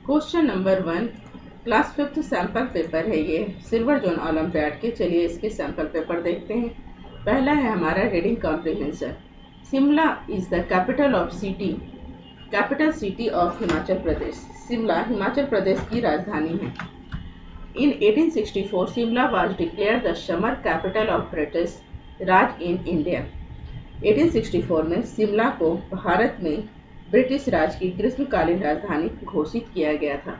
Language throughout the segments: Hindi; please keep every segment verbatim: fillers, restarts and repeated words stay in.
Question number one, class fifth sample paper है ये सिल्वर जोन ओलंपियाड के। चलिए इसके सैंपल पेपर देखते हैं। पहला है हमारा reading comprehension. Shimla is the capital of city capital city of Himachal Pradesh. Shimla Himachal Pradesh की राजधानी है। In eighteen sixty four Shimla was declared the summer capital of British Raj in India. Eighteen sixty four में शिमला को भारत में ब्रिटिश राज की ग्रीष्मकालीन राजधानी घोषित किया गया था।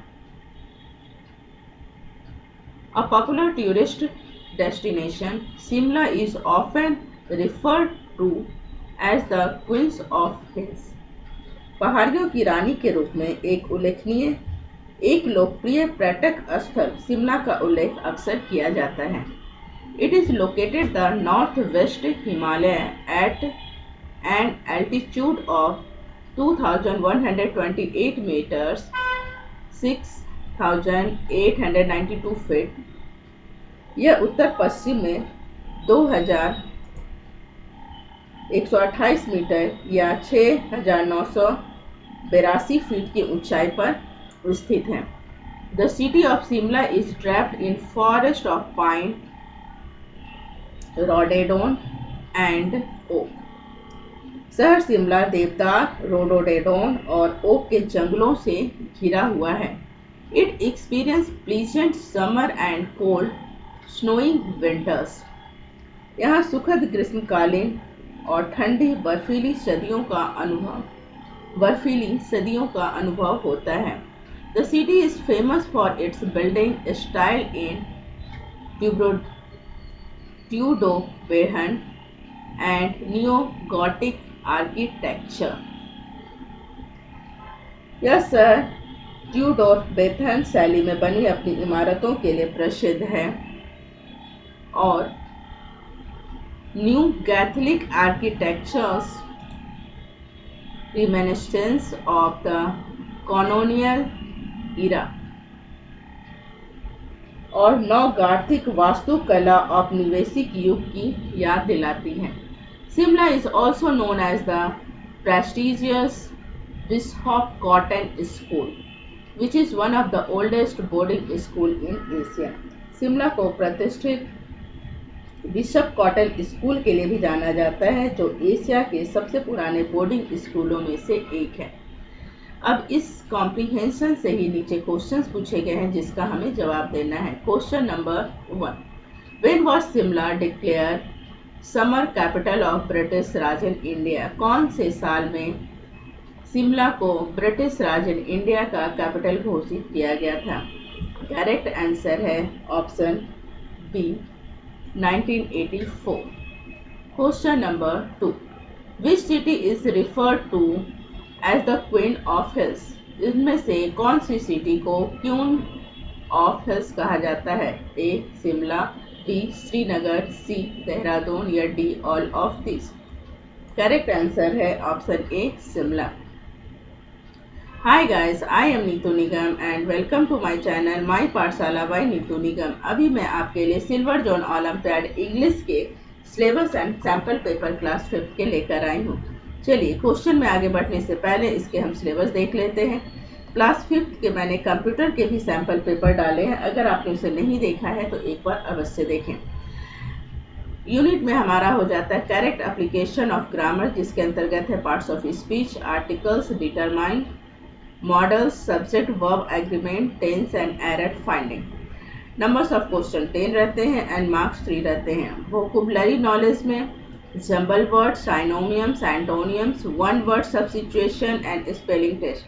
A popular tourist destination, Shimla is often referred to as the Queen of Hills. पहाड़ियों की रानी के रूप में एक उल्लेखनीय एक लोकप्रिय पर्यटक स्थल शिमला का उल्लेख अक्सर किया जाता है। It is located the northwest Himalaya at an altitude of two thousand one hundred twenty-eight meters, six thousand eight hundred ninety-two feet। यह उत्तर पश्चिम में दो हज़ार एक सौ अट्ठाईस मीटर या छह हज़ार नौ सौ बेरासी फीट की ऊंचाई पर स्थित है। The city of Shimla is wrapped in forest of pine, rhododendron and oak। शहर शिमला देवदार, रोडोडेंड्रॉन और ओक के जंगलों से घिरा हुआ है। It experiences pleasant summer and cold, snowing winters। यहाँ सुखद ग्रीष्मकालीन और ठंडी बर्फीली सर्दियों का अनुभव बर्फीली सर्दियों का अनुभव होता है। The city is famous for its building style in Tudor-Behan and Neo-Gothic architecture. यह शहर ट्यूडोर बेथन शैली में बनी अपनी इमारतों के लिए प्रसिद्ध है और new Gothic architectures reminiscence of the colonial era और नवगाथिक वास्तुकला औपनिवेशिक युग की याद दिलाती है। Shimla is also known as the prestigious Bishop Cotton School, which is one of the oldest boarding school in Asia। Shimla को प्रतिष्ठित बिशप कॉटन स्कूल के लिए भी जाना जाता है, जो एशिया के सबसे पुराने बोर्डिंग स्कूलों में से एक है। अब इस कॉम्प्रिहेंशन से ही नीचे क्वेश्चंस पूछे गए हैं जिसका हमें जवाब देना है। Question number one, when was Shimla declare summer capital of British Raj in India. कौन से साल में शिमला को ब्रिटिश राज इन इंडिया का कैपिटल घोषित किया गया था? करेक्ट आंसर है option B, nineteen eighty four. Question number two, which city is referred to as the queen of hills. इनमें से कौन सी सिटी को क्वीन ऑफ हिल्स कहा जाता है? A Shimla, B Srinagar, C Dehradun या D all of this. Correct answer है option A Shimla. Hi guys, I am Neetu Nigam and welcome to my channel my Pathshala by Neetu Nigam. अभी मैं आपके लिए सिल्वर जोन ओलंपियाड इंग्लिश के syllabus and sample paper class fifth के लेकर आई हूँ। चलिए क्वेश्चन में आगे बढ़ने से पहले इसके हम सिलेबस देख लेते हैं। क्लास फिफ्थ के मैंने कंप्यूटर के भी सैंपल पेपर डाले हैं, अगर आपने उसे नहीं देखा है तो एक बार अवश्य देखें। यूनिट में हमारा हो जाता है करेक्ट एप्लीकेशन ऑफ ग्रामर, जिसके अंतर्गत है parts of speech, articles, determine, modals, subject, verb, agreement, tense and error finding. Numbers of question ten रहते हैं एंड मार्क्स थ्री रहते हैं। वोकैबुलरी नॉलेज में jumble word, synonyms, antonyms, one word substitution and spelling test,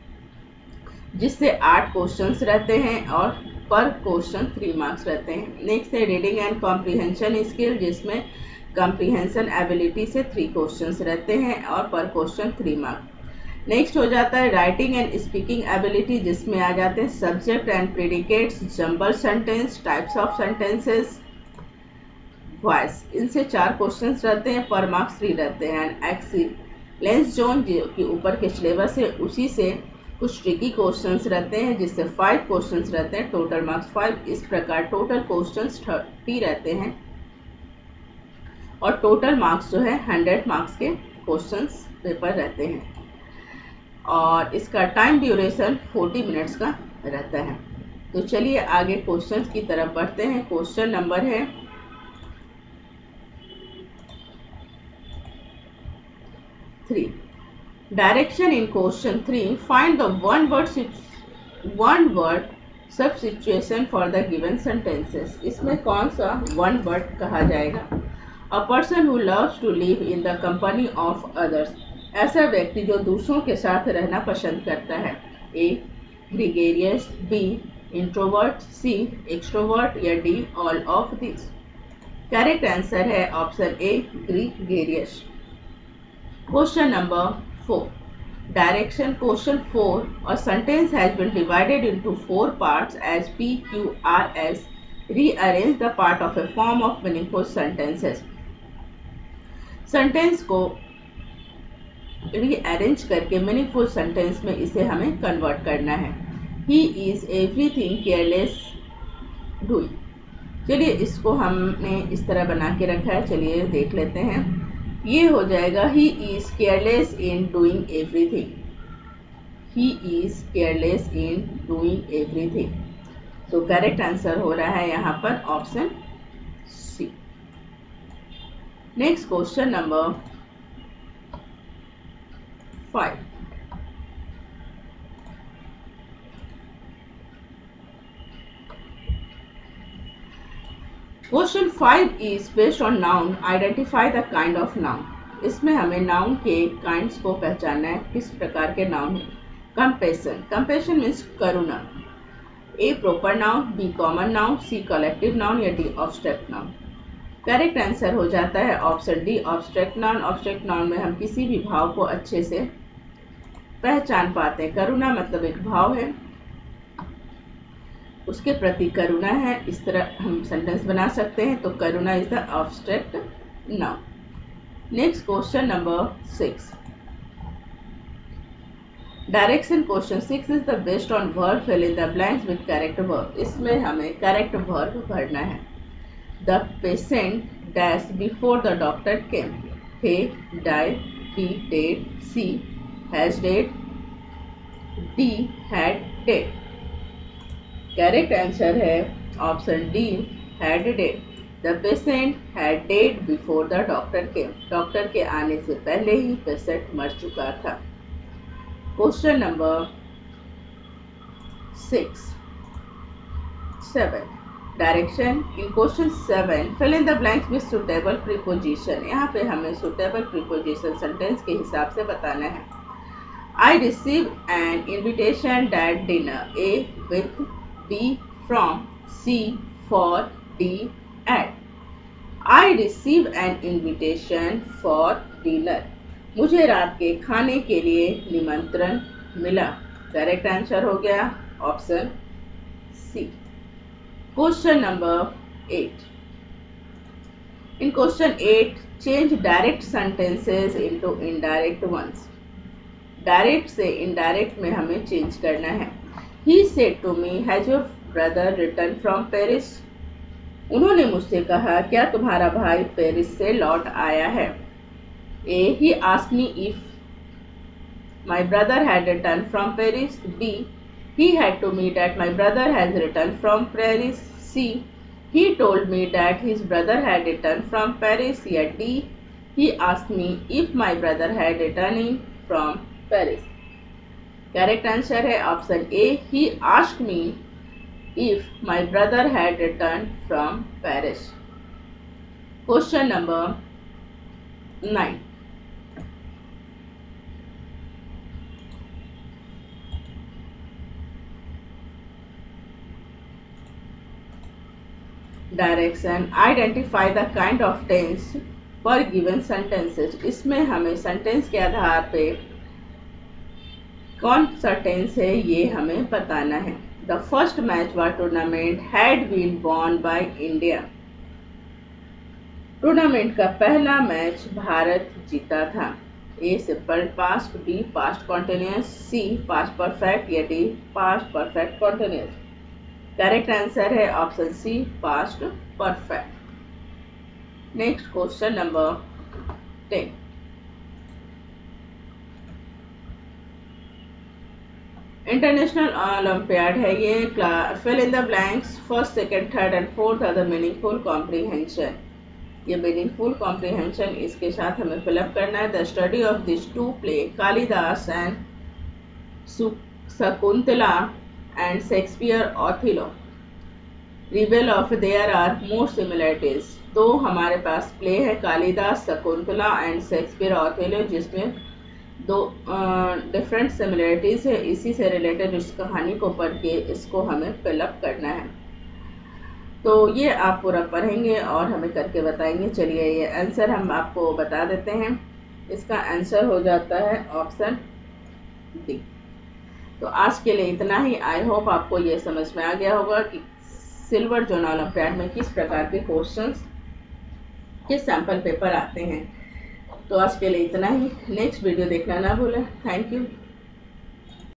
जिससे आठ क्वेश्चंस रहते हैं और पर क्वेश्चन थ्री मार्क्स रहते हैं। नेक्स्ट है रीडिंग एंड कॉम्प्रिहेंशन स्किल, जिसमें कॉम्प्रिहेंशन एबिलिटी से थ्री क्वेश्चंस रहते हैं और पर क्वेश्चन थ्री मार्क्स। नेक्स्ट हो जाता है राइटिंग एंड स्पीकिंग एबिलिटी, जिसमें आ जाते हैं subject and predicates, jumble sentence, types of sentences, voice. इनसे चार क्वेश्चंस रहते हैं, पर मार्क्स थ्री रहते हैं। एक्सीलेंस जोन जो कि ऊपर के सिलेबस है उसी से कुछ ट्रिकी क्वेश्चंस रहते हैं, जिससे फाइव क्वेश्चंस रहते हैं, टोटल मार्क्स फाइव। इस प्रकार टोटल क्वेश्चंस थर्टी रहते हैं और टोटल मार्क्स जो है हंड्रेड मार्क्स के क्वेश्चंस पेपर रहते हैं। और इसका टाइम ड्यूरेशन चालीस मिनट्स का रहता है। तो चलिए आगे क्वेश्चंस की तरफ बढ़ते हैं। क्वेश्चन नंबर है three. Direction in question three, find the one word one word substitution for the given sentences. इसमें कौन सा वन वर्ड कहा जाएगा? A person who loves to live in the company of others, ऐसा व्यक्ति जो दूसरों के साथ रहना पसंद करता है। A gregarious, B introvert, C extrovert या D all of this. Correct answer है option A gregarious. Question number four. Direction question four. A sentence has been divided into four parts as P, Q, R, S. Rearrange the part of a form of meaningful sentences. Sentence को rearrange करके meaningful sentence में इसे हमें convert करना है। He is everything careless doing. चलिए इसको हमने इस तरह बना के रखा है, चलिए देख लेते हैं। ये हो जाएगा he is careless in doing everything. He is careless in doing everything. So correct answer हो रहा है यहाँ पर option C. Next question number five. Question five is based on noun, identify the kind of noun. इसमें हमें नाउन के काइंड्स को पहचानना है, किस प्रकार के नाउन है। कंपेशन, कंपेशन मीन्स करुणा। A proper noun, B common noun, C collective noun या D abstract noun. Correct answer हो जाता है option D abstract noun. Abstract noun में हम किसी भी भाव को अच्छे से पहचान पाते हैं। करुणा मतलब एक भाव है, उसके प्रति करुणा है, इस तरह हम सेंटेंस बना सकते हैं। तो करुणा is the abstract noun. Next question number six. Direction question six is the based on verb, fill in the blanks with correct verb. इसमें हमें करेक्ट वर्ब भरना है। The patient dash before the doctor came. A died, B dead, C has dead, D had dead. Correct answer है option D had dead. The patient had dead before the doctor came. Doctor के आने से पहले ही पेशेंट मर चुका था। Question number six seven. Direction in question seven, fill in the blanks with suitable preposition. यहाँ पे हमें सुटेबल प्रीपोजिशन सेंटेंस के हिसाब से बताना है। I receive an invitation that dinner. A with, B from, C for, D at. I receive an invitation for dinner. मुझे रात के खाने के लिए निमंत्रण मिला। करेक्ट आंसर हो गया option C. Question number eight. In question eight, change direct sentences into indirect ones. Direct से इनडायरेक्ट में हमें चेंज करना है। He said to me, has your brother returned from Paris? उन्होंने मुझसे कहा, क्या तुम्हारा भाई पेरिस से लौट आया है। A, he asked me if my brother had returned from Paris. B, he had told me that my brother has returned from Paris. C, he told me that his brother had returned from Paris. या D, he asked me if my brother had returned from Paris. Correct answer है option A, he asked me if my brother had return from Paris. Question number nine. Direction, identify the kind of tense for given sentences. इसमें हमें सेंटेंस के आधार पे कौन सा टेंस है ये हमें बताना है। The first match of tournament had been won by India. Tournament का पहला मैच भारत जीता था। A simple past, B past continuous, C past perfect या D past perfect continuous. Correct answer है option C past perfect. Next question number ten. International olympiad है ये। Fill in the blanks, first second third and fourth are the meaningful comprehension. ये मीनिंगफुल कॉम्प्रीहेंशन इसके साथ हमें फिलअप करना है। The study of this two play Kalidas and Shakuntala and Shakespeare Othello reveal of there are more similarities. तो हमारे पास प्ले है Kalidas, Shakuntala and Shakespeare Othello, जिसमें दो डिफरेंट सिमिलरिटीज है। इसी से रिलेटेड इस कहानी को पढ़ के इसको हमें फिलअप करना है। तो ये आप पूरा पढ़ेंगे और हमें करके बताएंगे। चलिए ये आंसर हम आपको बता देते हैं। इसका आंसर हो जाता है ऑप्शन डी। तो आज के लिए इतना ही। आई होप आपको ये समझ में आ गया होगा कि सिल्वर जोन ओलंपियाड में किस प्रकार के क्वेश्चंस के सैंपल पेपर आते हैं। तो आज के लिए इतना ही। नेक्स्ट वीडियो देखना ना भूलें। Thank you.